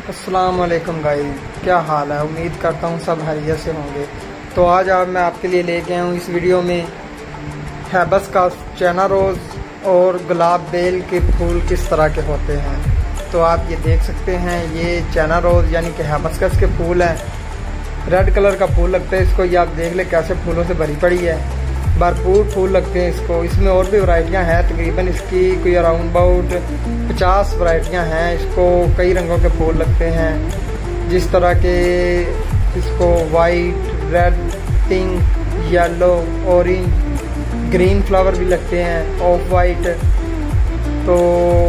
अस्सलाम वालेकुम गाइस, क्या हाल है। उम्मीद करता हूँ सब खैरियत से होंगे। तो आज मैं आपके लिए लेके आया हूँ इस वीडियो में हैबस का चैना रोज़ और गुलाब बेल के फूल किस तरह के होते हैं। तो आप ये देख सकते हैं, ये चैना रोज़ यानी कि हैबस्कस के फूल हैं। रेड कलर का फूल लगता है इसको, ये आप देख ले कैसे फूलों से भरी पड़ी है। भरपूर फूल लगते हैं इसको। इसमें और भी वैरायटियां हैं, तकरीबन इसकी कोई अराउंड अबाउट 50 वैरायटियां हैं। इसको कई रंगों के फूल लगते हैं, जिस तरह के इसको white, red, pink, yellow, orange, green flower भी लगते हैं, ऑफ वाइट। तो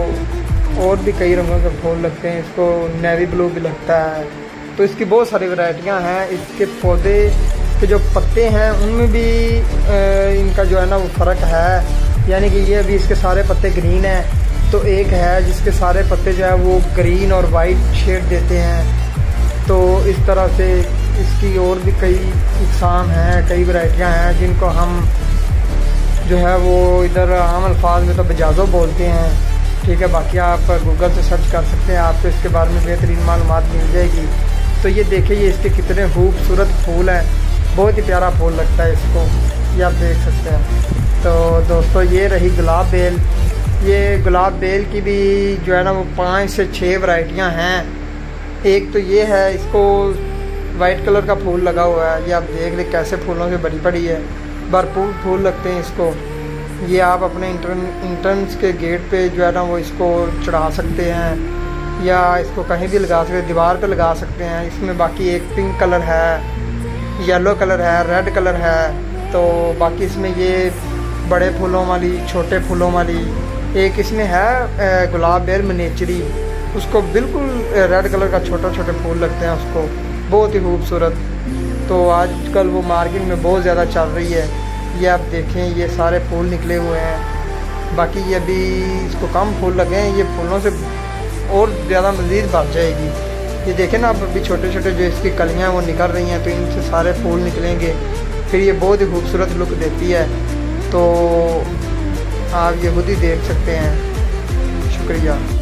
और भी कई रंगों के फूल लगते हैं। इसको नेवी ब्लू भी लगता है। तो इसकी बहुत सारी वैरायटियां हैं। इसके पौधे के जो पत्ते हैं उनमें भी इनका जो है ना वो फ़र्क है। यानी कि ये अभी इसके सारे पत्ते ग्रीन हैं, तो एक है जिसके सारे पत्ते जो है वो ग्रीन और वाइट शेड देते हैं। तो इस तरह से इसकी और भी कई इकसाम हैं, कई वैरायटियां हैं, जिनको हम जो है वो इधर आम अल्फाज में तो बजाजो बोलते हैं। ठीक है, बाकी आप गूगल से सर्च कर सकते हैं, आपको इसके बारे में बेहतरीन मालूमात मिल जाएगी। तो ये देखिए, ये इसके कितने खूबसूरत फूल हैं। बहुत ही प्यारा फूल लगता है इसको, ये आप देख सकते हैं। तो दोस्तों, ये रही गुलाब बेल। ये गुलाब बेल की भी जो है ना वो 5 से 6 वैरायटियां हैं। एक तो ये है, इसको वाइट कलर का फूल लगा हुआ है। ये आप देख ले कैसे फूलों से भरी पड़ी है। भरपूर फूल लगते हैं इसको। ये आप अपने इंट्रेंस के गेट पे जो है ना वो इसको चढ़ा सकते हैं, या इसको कहीं भी लगा सकते हैं, दीवार पे लगा सकते हैं। इसमें बाकी एक पिंक कलर है, येलो कलर है, रेड कलर है। तो बाकी इसमें ये बड़े फूलों वाली, छोटे फूलों वाली, एक इसमें है गुलाब बेल मिनिएचरी, उसको बिल्कुल रेड कलर का छोटा छोटे फूल लगते हैं उसको, बहुत ही खूबसूरत। तो आजकल वो मार्केट में बहुत ज़्यादा चल रही है। ये आप देखें, ये सारे फूल निकले हुए हैं। बाकी ये अभी इसको कम फूल लगे हैं, ये फूलों से और ज़्यादा मज़ीद बढ़ जाएगी। ये देखें ना, अब अभी छोटे छोटे जो इसकी कलियां वो निकल रही हैं, तो इनसे सारे फूल निकलेंगे, फिर ये बहुत ही खूबसूरत लुक देती है। तो आप ये खुद ही देख सकते हैं। शुक्रिया।